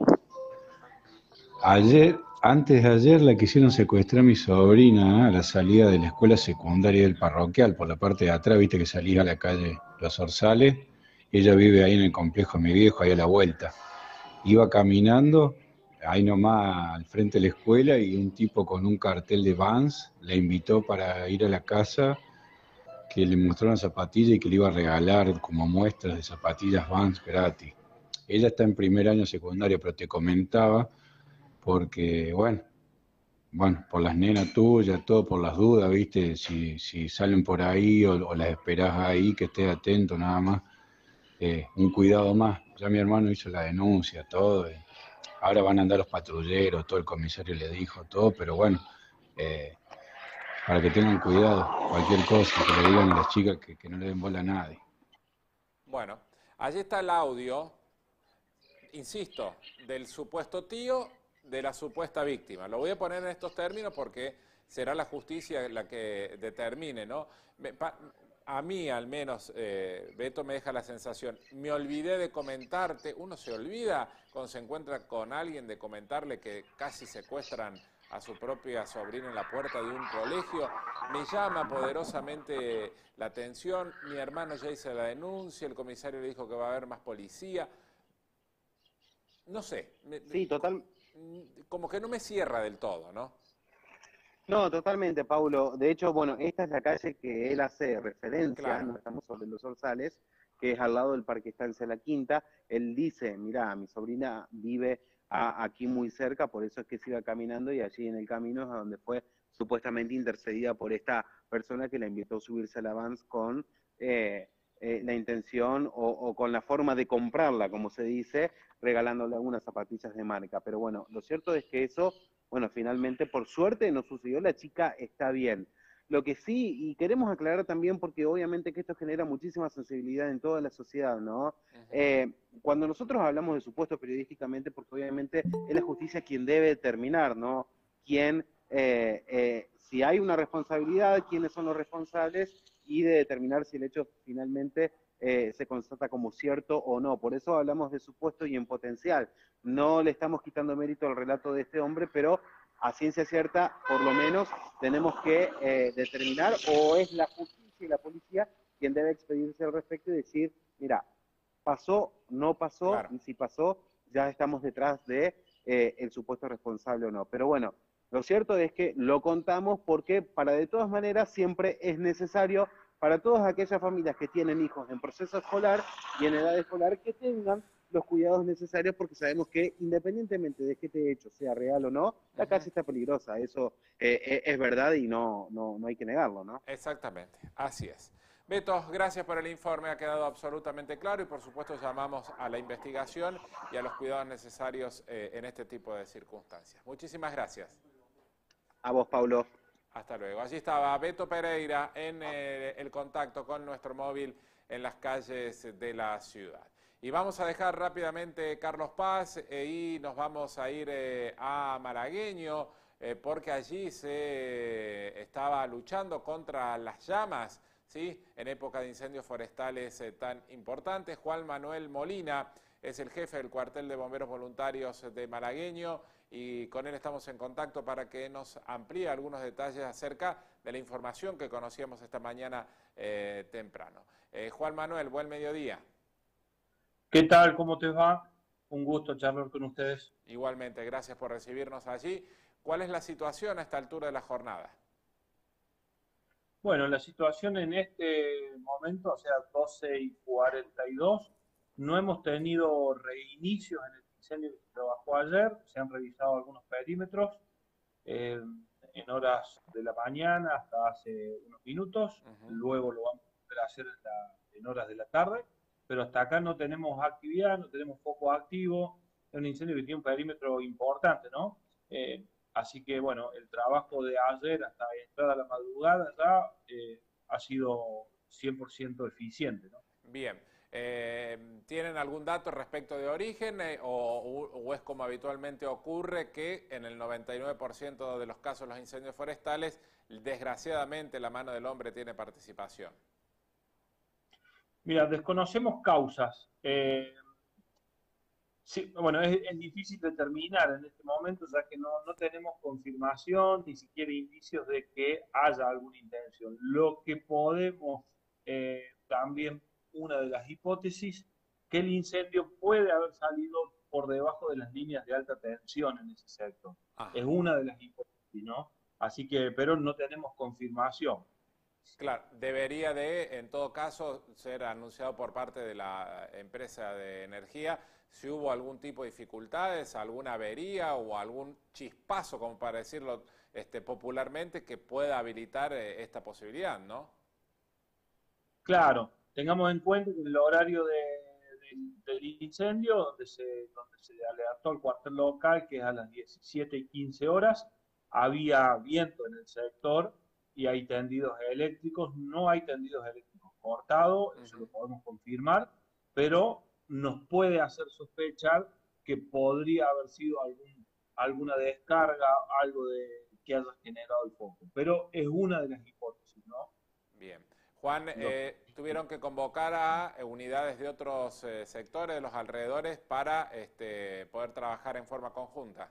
ayer, antes de ayer, la quisieron secuestrar a mi sobrina, ¿eh? A la salida de la escuela secundaria del parroquial, por la parte de atrás, viste que salía a la calle Los Orzales, y ella vive ahí en el complejo de mi viejo, ahí a la vuelta. Iba caminando, ahí nomás al frente de la escuela, y un tipo con un cartel de Vans la invitó para ir a la casa, que le mostró una zapatilla y que le iba a regalar como muestras de zapatillas Vans gratis. Ella está en primer año secundario, pero te comentaba, porque, bueno, bueno, por las nenas tuyas, todo por las dudas, viste, si, si salen por ahí o, o las esperás ahí, que estés atento nada más, eh, un cuidado más. Ya mi hermano hizo la denuncia, todo, y ahora van a andar los patrulleros, todo el comisario le dijo, todo, pero bueno, eh, para que tengan cuidado, cualquier cosa, que le digan a las chicas que, que no le den bola a nadie. Bueno, allí está el audio, insisto, del supuesto tío de la supuesta víctima. Lo voy a poner en estos términos porque será la justicia la que determine, ¿no? Me, pa, a mí, al menos, eh, Beto, me deja la sensación, me olvidé de comentarte, uno se olvida cuando se encuentra con alguien de comentarle que casi secuestran a su propia sobrina en la puerta de un colegio. Me llama poderosamente la atención, mi hermano ya hizo la denuncia, el comisario le dijo que va a haber más policía. No sé. Me, sí, total. Como que no me cierra del todo, ¿no? No, totalmente, Paulo. De hecho, bueno, esta es la calle que él hace referencia, claro. No estamos sobre los Orzales, que es al lado del Parque Estancia La Quinta. Él dice, mirá, mi sobrina vive a, aquí muy cerca, por eso es que se iba caminando, y allí en el camino es a donde fue supuestamente intercedida por esta persona que la invitó a subirse al Avance con eh, eh, la intención o, o con la forma de comprarla, como se dice, regalándole algunas zapatillas de marca. Pero bueno, lo cierto es que eso, bueno, finalmente, por suerte, no sucedió, la chica está bien. Lo que sí, y queremos aclarar también, porque obviamente que esto genera muchísima sensibilidad en toda la sociedad, ¿no? Uh-huh. eh, cuando nosotros hablamos de supuestos periodísticamente, porque obviamente es la justicia quien debe determinar, ¿no? Quién, eh, eh, si hay una responsabilidad, quiénes son los responsables, y de determinar si el hecho finalmente eh, se constata como cierto o no. Por eso hablamos de supuesto y en potencial. No le estamos quitando mérito al relato de este hombre, pero a ciencia cierta, por lo menos, tenemos que eh, determinar, o es la justicia y la policía quien debe expedirse al respecto y decir, mira, pasó, no pasó, claro. Y si pasó, ya estamos detrás de eh, el supuesto responsable o no. Pero bueno, lo cierto es que lo contamos porque para de todas maneras siempre es necesario para todas aquellas familias que tienen hijos en proceso escolar y en edad escolar que tengan los cuidados necesarios, porque sabemos que independientemente de que este hecho sea real o no, la calle está peligrosa, eso eh, es verdad y no, no, no hay que negarlo, ¿no? Exactamente, así es. Beto, gracias por el informe, ha quedado absolutamente claro y por supuesto llamamos a la investigación y a los cuidados necesarios eh, en este tipo de circunstancias. Muchísimas gracias. A vos, Paulo. Hasta luego. Allí estaba Beto Pereira en eh, el contacto con nuestro móvil en las calles de la ciudad. Y vamos a dejar rápidamente Carlos Paz eh, y nos vamos a ir eh, a Malagueño eh, porque allí se estaba luchando contra las llamas, ¿sí? En época de incendios forestales eh, tan importantes. Juan Manuel Molina es el jefe del cuartel de bomberos voluntarios de Malagueño y con él estamos en contacto para que nos amplíe algunos detalles acerca de la información que conocíamos esta mañana eh, temprano. Eh, Juan Manuel, buen mediodía. ¿Qué tal? ¿Cómo te va? Un gusto charlar con ustedes. Igualmente, gracias por recibirnos allí. ¿Cuál es la situación a esta altura de la jornada? Bueno, la situación en este momento, o sea, doce y cuarenta y dos, no hemos tenido reinicios en el incendio que se trabajó ayer, se han revisado algunos perímetros eh, en horas de la mañana hasta hace unos minutos, uh-huh. Luego lo vamos a poder hacer en, la, en horas de la tarde, pero hasta acá no tenemos actividad, no tenemos foco activo, es un incendio que tiene un perímetro importante, ¿no? Eh, así que, bueno, el trabajo de ayer hasta entrada a la madrugada ya eh, ha sido cien por ciento eficiente, ¿no? Bien. Eh, ¿Tienen algún dato respecto de origen eh, o, o es como habitualmente ocurre que en el noventa y nueve por ciento de los casos de los incendios forestales, desgraciadamente la mano del hombre tiene participación? Mira, desconocemos causas. Eh, sí, bueno, es, es difícil determinar en este momento, ya que no, no tenemos confirmación, ni siquiera indicios de que haya alguna intención. Lo que podemos eh, también, una de las hipótesis, que el incendio puede haber salido por debajo de las líneas de alta tensión en ese sector. Ajá. Es una de las hipótesis, ¿no? Así que, pero no tenemos confirmación. Claro, debería de, en todo caso, ser anunciado por parte de la empresa de energía si hubo algún tipo de dificultades, alguna avería o algún chispazo, como para decirlo este, popularmente, que pueda habilitar eh, esta posibilidad, ¿no? Claro, tengamos en cuenta que en el horario de, de, del incendio, donde se, donde se alertó el cuartel local, que es a las diecisiete y quince horas, había viento en el sector y hay tendidos eléctricos, no hay tendidos eléctricos cortados, eso lo podemos confirmar, pero nos puede hacer sospechar que podría haber sido algún, alguna descarga, algo de que haya generado el foco, pero es una de las hipótesis, ¿no? Bien. Juan, eh, tuvieron que convocar a unidades de otros eh, sectores, de los alrededores, para este, poder trabajar en forma conjunta.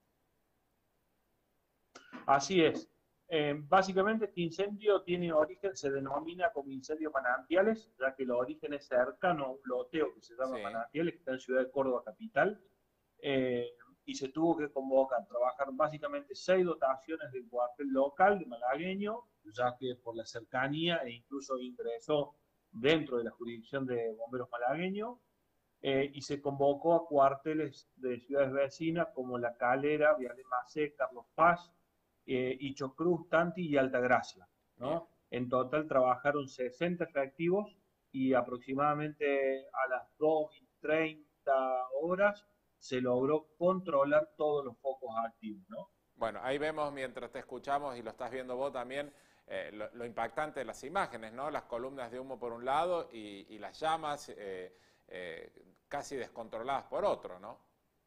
Así es. Eh, básicamente este incendio tiene origen, se denomina como incendio manantiales, ya que el origen es cercano a un loteo que se llama sí. Manantiales, que está en Ciudad de Córdoba capital, eh, y se tuvo que convocar, trabajar básicamente seis dotaciones del cuartel local de Malagueño, ya que por la cercanía e incluso ingresó dentro de la jurisdicción de bomberos malagueños, eh, y se convocó a cuarteles de ciudades vecinas como La Calera, Viale Macé, Carlos Paz, Eh, Icho Cruz, Tanti y Altagracia, ¿no? En total trabajaron sesenta efectivos y aproximadamente a las dos y treinta horas se logró controlar todos los focos activos, ¿no? Bueno, ahí vemos mientras te escuchamos y lo estás viendo vos también eh, lo, lo impactante de las imágenes, ¿no? Las columnas de humo por un lado y, y las llamas eh, eh, casi descontroladas por otro, ¿no?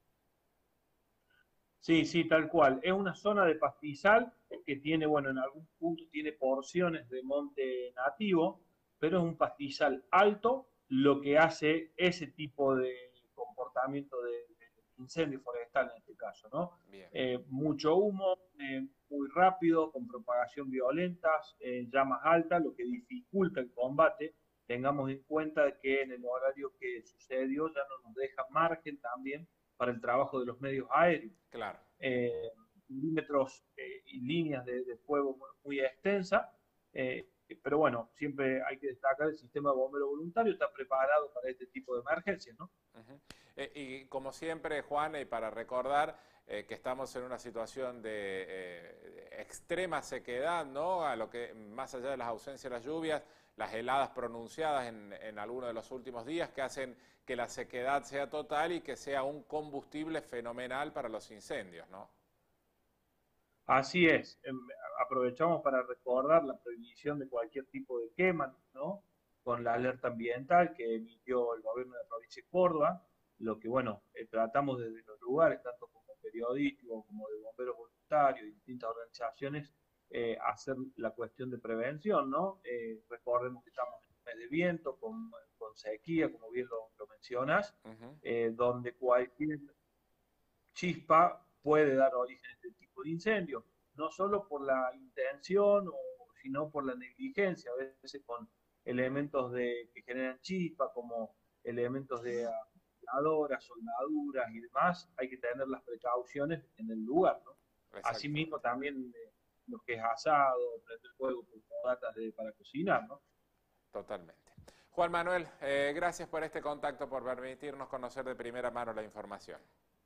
Sí, sí, tal cual. Es una zona de pastizal que tiene, bueno, en algún punto tiene porciones de monte nativo, pero es un pastizal alto, lo que hace ese tipo de comportamiento de, de incendio forestal en este caso, ¿no? Eh, mucho humo, eh, muy rápido, con propagación violenta, eh, llamas altas, lo que dificulta el combate. Tengamos en cuenta que en el horario que sucedió ya no nos deja margen también para el trabajo de los medios aéreos. Claro. Eh, milímetros eh, y líneas de, de fuego muy, muy extensas, eh, pero bueno, siempre hay que destacar el sistema de bombero voluntario, está preparado para este tipo de emergencias, ¿no? Uh-huh. eh, y como siempre, Juan, y para recordar eh, que estamos en una situación de eh, extrema sequedad, ¿no? A lo que, más allá de las ausencias de las lluvias, las heladas pronunciadas en, en algunos de los últimos días que hacen que la sequedad sea total y que sea un combustible fenomenal para los incendios, ¿no? Así es. Aprovechamos para recordar la prohibición de cualquier tipo de quema, ¿no? Con la alerta ambiental que emitió el gobierno de la provincia de Córdoba, lo que, bueno, eh, tratamos desde los lugares, tanto como periodísticos, como de bomberos voluntarios, y distintas organizaciones, eh, hacer la cuestión de prevención, ¿no? Eh, recordemos que estamos en un mes de viento, con, con sequía, como bien lo, lo mencionas, uh-huh. eh, donde cualquier chispa puede dar origen a este tipo de incendio, no solo por la intención, o, sino por la negligencia, a veces con elementos de, que generan chispa, como elementos de afiladoras, soldaduras y demás, hay que tener las precauciones en el lugar, ¿no? Asimismo también eh, lo que es asado, prender fuego con fogatas de, para cocinar, ¿no? Totalmente. Juan Manuel, eh, gracias por este contacto, por permitirnos conocer de primera mano la información.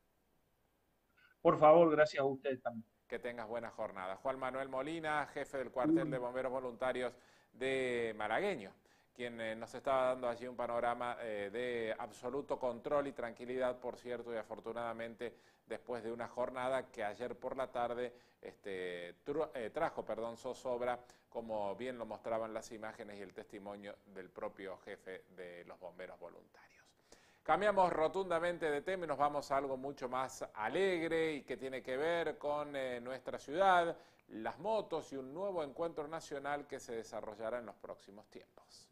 Por favor, gracias a ustedes también. Que tengas buena jornada. Juan Manuel Molina, jefe del cuartel de bomberos voluntarios de Malagueño, quien eh, nos estaba dando allí un panorama eh, de absoluto control y tranquilidad, por cierto, y afortunadamente después de una jornada que ayer por la tarde este, tru, eh, trajo perdón, zozobra, como bien lo mostraban las imágenes y el testimonio del propio jefe de los bomberos voluntarios. Cambiamos rotundamente de tema y nos vamos a algo mucho más alegre y que tiene que ver con eh, nuestra ciudad, las motos y un nuevo encuentro nacional que se desarrollará en los próximos tiempos.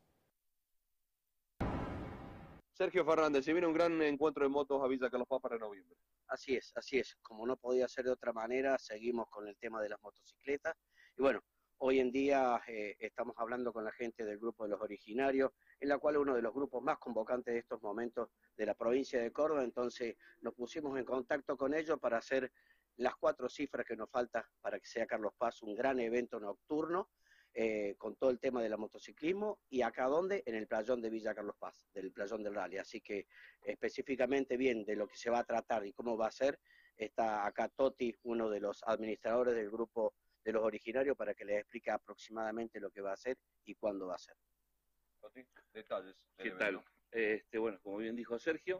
Sergio Fernández, se viene un gran encuentro de motos a Villa Carlos Paz para noviembre. Así es, así es. Como no podía ser de otra manera, seguimos con el tema de las motocicletas. Y bueno, hoy en día eh, estamos hablando con la gente del grupo de los originarios, en la cual uno de los grupos más convocantes de estos momentos de la provincia de Córdoba, entonces nos pusimos en contacto con ellos para hacer las cuatro cifras que nos falta para que sea Carlos Paz un gran evento nocturno, eh, con todo el tema del motociclismo, y acá donde, en el playón de Villa Carlos Paz, del playón del rally, así que específicamente bien de lo que se va a tratar y cómo va a ser, está acá Toti, uno de los administradores del grupo de los originarios, para que les explique aproximadamente lo que va a hacer y cuándo va a ser. Detalles. ¿Qué tal? Este, bueno, como bien dijo Sergio,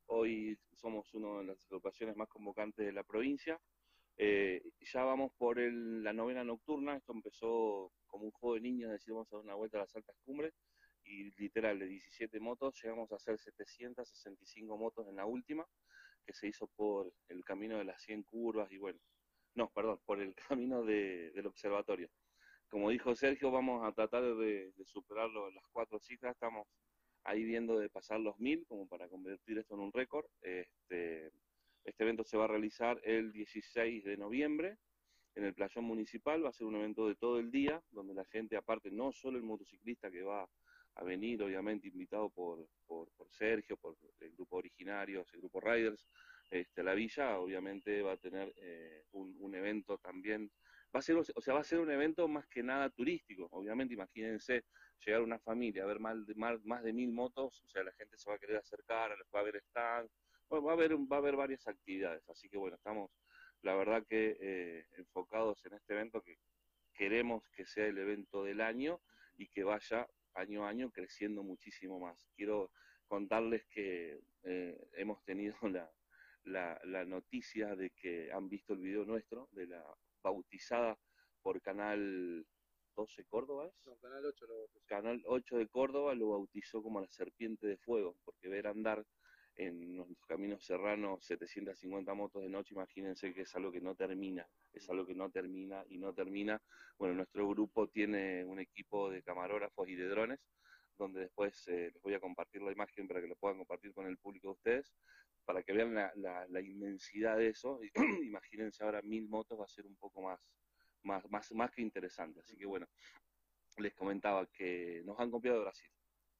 hoy somos una de las agrupaciones más convocantes de la provincia. Eh, ya vamos por el, la novena nocturna. Esto empezó como un juego de niños, es decir, vamos a dar una vuelta a las altas cumbres, y literal de diecisiete motos llegamos a hacer setecientas sesenta y cinco motos en la última, que se hizo por el camino de las cien curvas y bueno, no, perdón, por el camino de, del observatorio. Como dijo Sergio, vamos a tratar de, de superar lo, las cuatro cifras, estamos ahí viendo de pasar los mil, como para convertir esto en un récord. Este, este evento se va a realizar el dieciséis de noviembre en el playón municipal, va a ser un evento de todo el día, donde la gente, aparte, no solo el motociclista que va a venir, obviamente invitado por, por, por Sergio, por el grupo Originarios, el grupo Riders, este, la villa, obviamente va a tener eh, un, un evento también. Va a ser, o sea, va a ser un evento más que nada turístico, obviamente. Imagínense llegar una familia a ver más de, más, más de mil motos, o sea, la gente se va a querer acercar, va a haber stands, bueno, va a haber, va a haber varias actividades, así que bueno, estamos la verdad que eh, enfocados en este evento, que queremos que sea el evento del año y que vaya año a año creciendo muchísimo más. Quiero contarles que eh, hemos tenido la, la, la noticia de que han visto el video nuestro de la bautizada por Canal doce Córdoba, ¿es? No, Canal ocho lo bautizó. Canal ocho de Córdoba lo bautizó como la serpiente de fuego, porque ver andar en los caminos serranos setecientas cincuenta motos de noche, imagínense que es algo que no termina, es algo que no termina y no termina. Bueno, nuestro grupo tiene un equipo de camarógrafos y de drones, donde después eh, les voy a compartir la imagen para que lo puedan compartir con el público de ustedes, para que vean la, la, la inmensidad de eso. Imagínense ahora mil motos, va a ser un poco más, más, más, más que interesante. Así que bueno, les comentaba que nos han copiado de Brasil.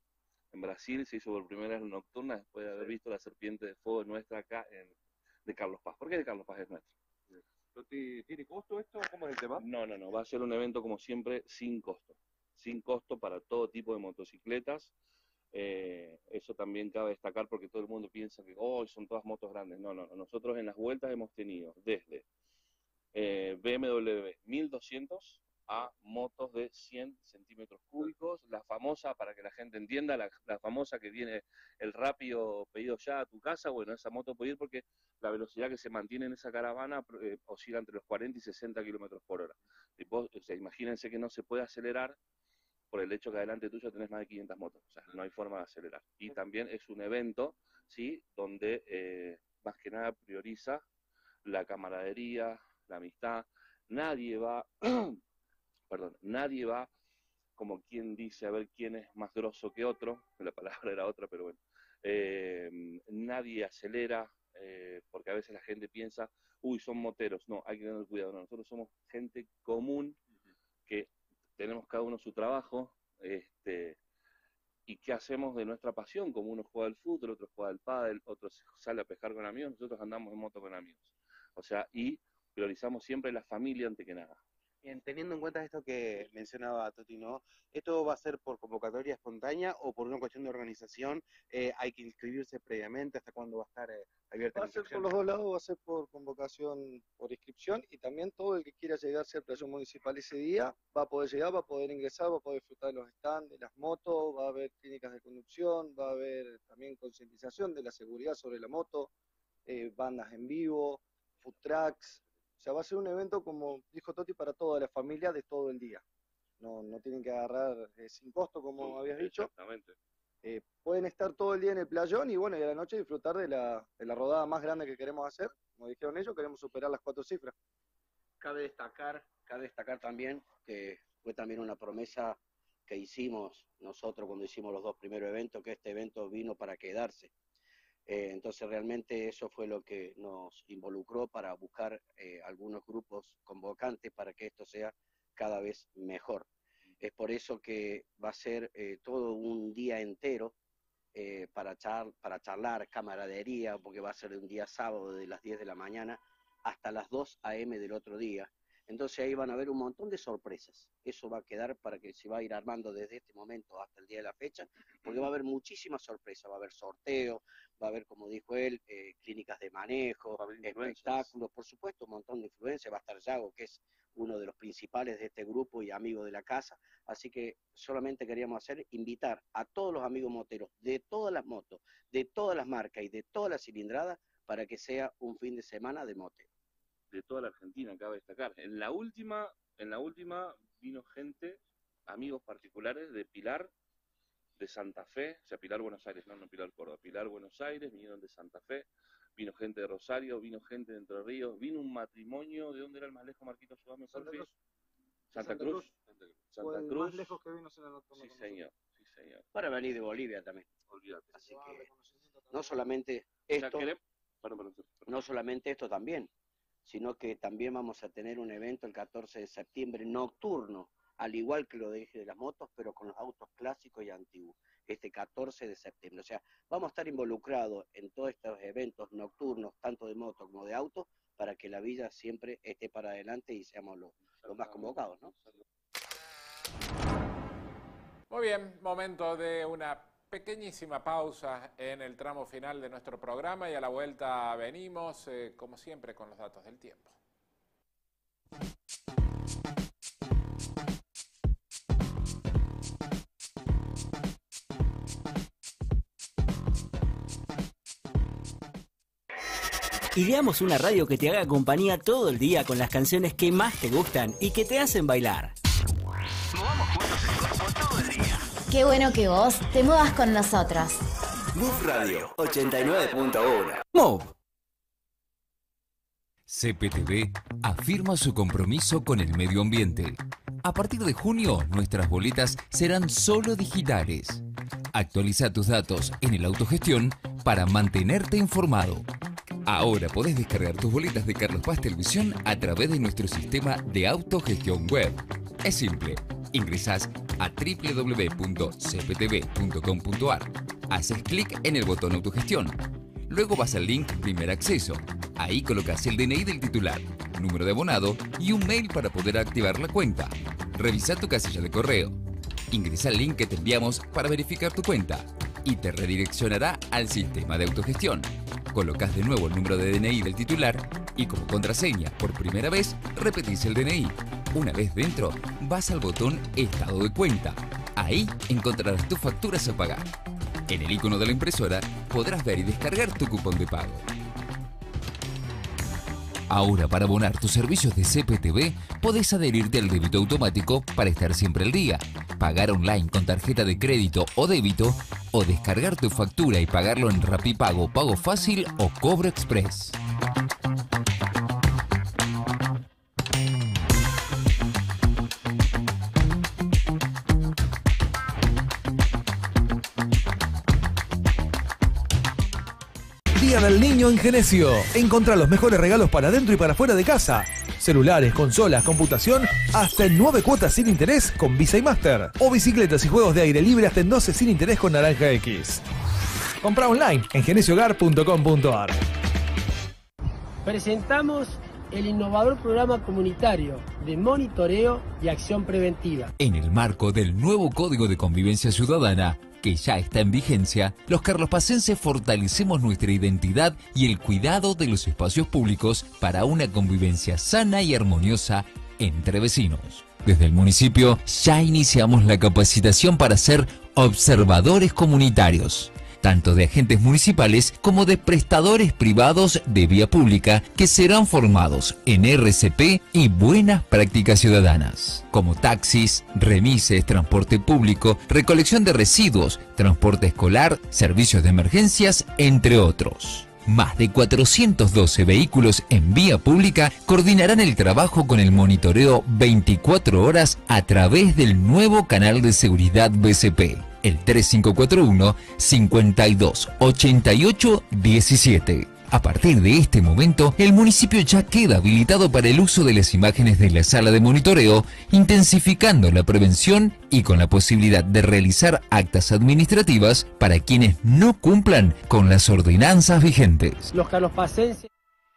En Brasil se hizo por primera vez nocturna después de haber visto la serpiente de fuego nuestra acá en, de Carlos Paz. ¿Por qué de Carlos Paz es nuestra? ¿Tiene costo esto? ¿Cómo es el tema? No, no, no. Va a ser un evento como siempre sin costo. Sin costo para todo tipo de motocicletas. Eh, eso también cabe destacar porque todo el mundo piensa que oh, son todas motos grandes. No, no, no. Nosotros en las vueltas hemos tenido desde eh, B M W mil doscientos a motos de cien centímetros cúbicos, la famosa, para que la gente entienda, la, la famosa que tiene el rápido pedido ya a tu casa. Bueno, esa moto puede ir porque la velocidad que se mantiene en esa caravana eh, oscila entre los cuarenta y sesenta kilómetros por hora. Y vos, o sea, imagínense que no se puede acelerar por el hecho que adelante tuyo tenés más de quinientas motos, o sea, no hay forma de acelerar. Y también es un evento, ¿sí?, donde eh, más que nada prioriza la camaradería, la amistad. Nadie va, perdón, nadie va como quien dice a ver quién es más grosso que otro, la palabra era otra, pero bueno. Eh, nadie acelera, eh, porque a veces la gente piensa, uy, son moteros. No, hay que tener cuidado. No, nosotros somos gente común que tenemos cada uno su trabajo, este, y qué hacemos de nuestra pasión, como uno juega al fútbol, otro juega al pádel, otro sale a pescar con amigos, nosotros andamos en moto con amigos. O sea, y priorizamos siempre la familia ante que nada. Bien, teniendo en cuenta esto que mencionaba Toti, ¿no? ¿Esto va a ser por convocatoria espontánea o por una cuestión de organización? Eh, ¿Hay que inscribirse previamente? ¿Hasta cuándo va a estar eh, abierta Va la a ser inscripción? por los dos lados, va a ser por convocación, por inscripción, y también todo el que quiera llegar a ser playón municipal ese día va a poder llegar, va a poder ingresar, va a poder disfrutar de los stands, de las motos, va a haber clínicas de conducción, va a haber también concientización de la seguridad sobre la moto, eh, bandas en vivo, food trucks. O sea, va a ser un evento, como dijo Toti, para toda la familia de todo el día. No, no tienen que agarrar eh, sin costo, como habías dicho. Exactamente. Eh, pueden estar todo el día en el playón y bueno, y a la noche disfrutar de la, de la rodada más grande que queremos hacer. Como dijeron ellos, queremos superar las cuatro cifras. Cabe destacar, cabe destacar también que fue también una promesa que hicimos nosotros cuando hicimos los dos primeros eventos, que este evento vino para quedarse. Eh, entonces realmente eso fue lo que nos involucró para buscar eh, algunos grupos convocantes para que esto sea cada vez mejor. Es por eso que va a ser eh, todo un día entero eh, para, char para charlar, camaradería, porque va a ser un día sábado de las diez de la mañana hasta las dos a eme del otro día. Entonces ahí van a haber un montón de sorpresas. Eso va a quedar para que se va a ir armando desde este momento hasta el día de la fecha, porque va a haber muchísimas sorpresas. Va a haber sorteo, va a haber, como dijo él, eh, clínicas de manejo, espectáculos, por supuesto, un montón de influencias. Va a estar Yago, que es uno de los principales de este grupo y amigo de la casa. Así que solamente queríamos hacer, invitar a todos los amigos moteros de todas las motos, de todas las marcas y de todas las cilindradas, para que sea un fin de semana de moteo. De toda la Argentina, cabe destacar. En la última, en la última vino gente, amigos particulares de Pilar, de Santa Fe, o sea, Pilar Buenos Aires, no, no Pilar Córdoba, Pilar Buenos Aires, vinieron de Santa Fe, vino gente de Rosario, vino gente de Entre Ríos, vino un matrimonio, ¿de dónde era el más lejos, Marquito? Ayúdame, Santa Porfi. Cruz. Santa, Santa Cruz. Cruz. Santa Cruz. Fue Santa el Cruz. más lejos que vino en la nocturna. Sí, señor, sí, señor. Para venir de Bolivia también. Olvídate. Así que no solamente Ya esto, queremos- Perdón, perdón, perdón. no solamente esto también, sino que también vamos a tener un evento el catorce de septiembre nocturno, al igual que lo de Eje de las Motos, pero con los autos clásicos y antiguos, este catorce de septiembre. O sea, vamos a estar involucrados en todos estos eventos nocturnos, tanto de moto como de auto, para que la villa siempre esté para adelante y seamos los, los más convocados, ¿no? Muy bien, momento de una pequeñísima pausa en el tramo final de nuestro programa y a la vuelta venimos, eh, como siempre, con los datos del tiempo. Ideamos una radio que te haga compañía todo el día con las canciones que más te gustan y que te hacen bailar. Movamos juntos el cuerpo todo el día. Qué bueno que vos te muevas con nosotros. Move Radio ochenta y nueve punto uno. Move. C P T V afirma su compromiso con el medio ambiente. A partir de junio, nuestras boletas serán solo digitales. Actualiza tus datos en el autogestión para mantenerte informado. Ahora podés descargar tus boletas de Carlos Paz Televisión a través de nuestro sistema de autogestión web. Es simple, ingresás a doble u doble u doble u punto c p t v punto com punto a r, haces clic en el botón autogestión, luego vas al link primer acceso, ahí colocas el D N I del titular, número de abonado y un mail para poder activar la cuenta. Revisa tu casilla de correo, ingresa el link que te enviamos para verificar tu cuenta y te redireccionará al sistema de autogestión. Colocas de nuevo el número de D N I del titular y como contraseña por primera vez repetís el D N I. Una vez dentro, vas al botón Estado de cuenta. Ahí encontrarás tus facturas a pagar. En el icono de la impresora podrás ver y descargar tu cupón de pago. Ahora, para abonar tus servicios de C P T V, podés adherirte al débito automático para estar siempre al día, pagar online con tarjeta de crédito o débito, o descargar tu factura y pagarlo en Rapipago, Pago Fácil o Cobro Express. Día del Niño en Genesio. Encontrá los mejores regalos para dentro y para fuera de casa. Celulares, consolas, computación, hasta en nueve cuotas sin interés con Visa y Master. O bicicletas y juegos de aire libre hasta en doce sin interés con Naranja X. Comprá online en genesio hogar punto com punto ar. Presentamos el innovador programa comunitario de monitoreo y acción preventiva. En el marco del nuevo Código de Convivencia Ciudadana, que ya está en vigencia, los carlospacenses fortalecemos nuestra identidad y el cuidado de los espacios públicos para una convivencia sana y armoniosa entre vecinos. Desde el municipio ya iniciamos la capacitación para ser observadores comunitarios, tanto de agentes municipales como de prestadores privados de vía pública que serán formados en R C P y buenas prácticas ciudadanas, como taxis, remises, transporte público, recolección de residuos, transporte escolar, servicios de emergencias, entre otros. Más de cuatrocientos doce vehículos en vía pública coordinarán el trabajo con el monitoreo veinticuatro horas a través del nuevo canal de seguridad B C P, el tres cinco cuatro uno, cinco dos ocho ocho uno siete. A partir de este momento, el municipio ya queda habilitado para el uso de las imágenes de la sala de monitoreo, intensificando la prevención y con la posibilidad de realizar actas administrativas para quienes no cumplan con las ordenanzas vigentes. Los carlospacenses.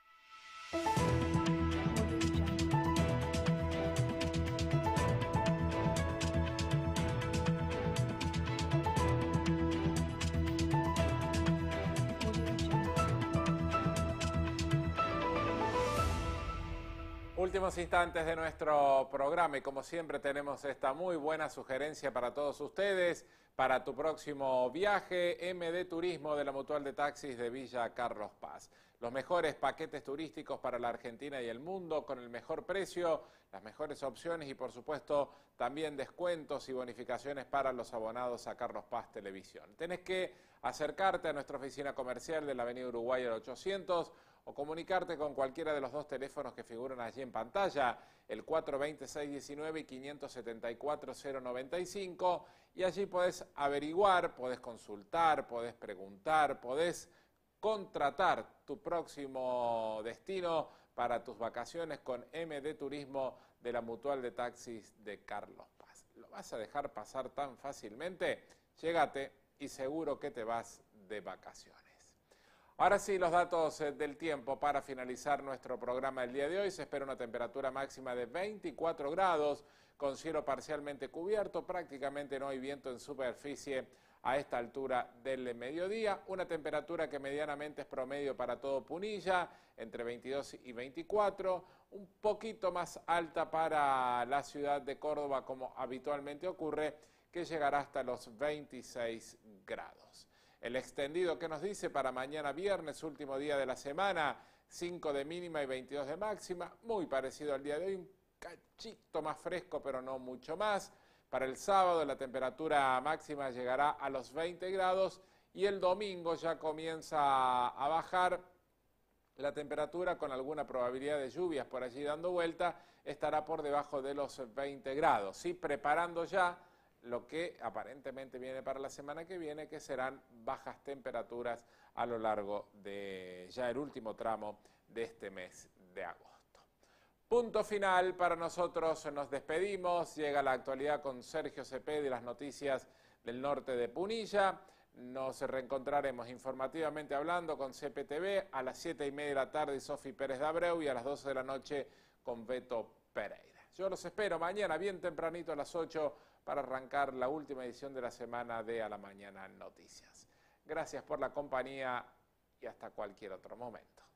Últimos instantes de nuestro programa y como siempre tenemos esta muy buena sugerencia para todos ustedes. Para tu próximo viaje, M D Turismo de la Mutual de Taxis de Villa Carlos Paz. Los mejores paquetes turísticos para la Argentina y el mundo con el mejor precio, las mejores opciones y por supuesto también descuentos y bonificaciones para los abonados a Carlos Paz Televisión. Tenés que acercarte a nuestra oficina comercial de la Avenida Uruguay al ochocientos o comunicarte con cualquiera de los dos teléfonos que figuran allí en pantalla, el cuatro dos cero, seis uno nueve y cinco siete cuatro cero nueve cinco, y allí podés averiguar, podés consultar, podés preguntar, podés contratar tu próximo destino para tus vacaciones con M D Turismo de la Mutual de Taxis de Carlos Paz. ¿Lo vas a dejar pasar tan fácilmente? Llégate y seguro que te vas de vacaciones. Ahora sí, los datos del tiempo para finalizar nuestro programa del día de hoy. Se espera una temperatura máxima de veinticuatro grados, con cielo parcialmente cubierto, prácticamente no hay viento en superficie a esta altura del mediodía. Una temperatura que medianamente es promedio para todo Punilla, entre veintidós y veinticuatro, un poquito más alta para la ciudad de Córdoba, como habitualmente ocurre, que llegará hasta los veintiséis grados. El extendido que nos dice para mañana viernes, último día de la semana, cinco de mínima y veintidós de máxima, muy parecido al día de hoy, un cachito más fresco pero no mucho más. Para el sábado la temperatura máxima llegará a los veinte grados y el domingo ya comienza a bajar la temperatura con alguna probabilidad de lluvias por allí dando vuelta, estará por debajo de los veinte grados, ¿sí? Preparando ya lo que aparentemente viene para la semana que viene, que serán bajas temperaturas a lo largo de ya el último tramo de este mes de agosto. Punto final para nosotros, nos despedimos, llega la actualidad con Sergio Cepeda y las noticias del norte de Punilla. Nos reencontraremos informativamente hablando con C P T V a las siete y media de la tarde y Sofi Pérez de Abreu y a las doce de la noche con Beto Pereira. Yo los espero mañana bien tempranito a las ocho para arrancar la última edición de la semana de A la Mañana Noticias. Gracias por la compañía y hasta cualquier otro momento.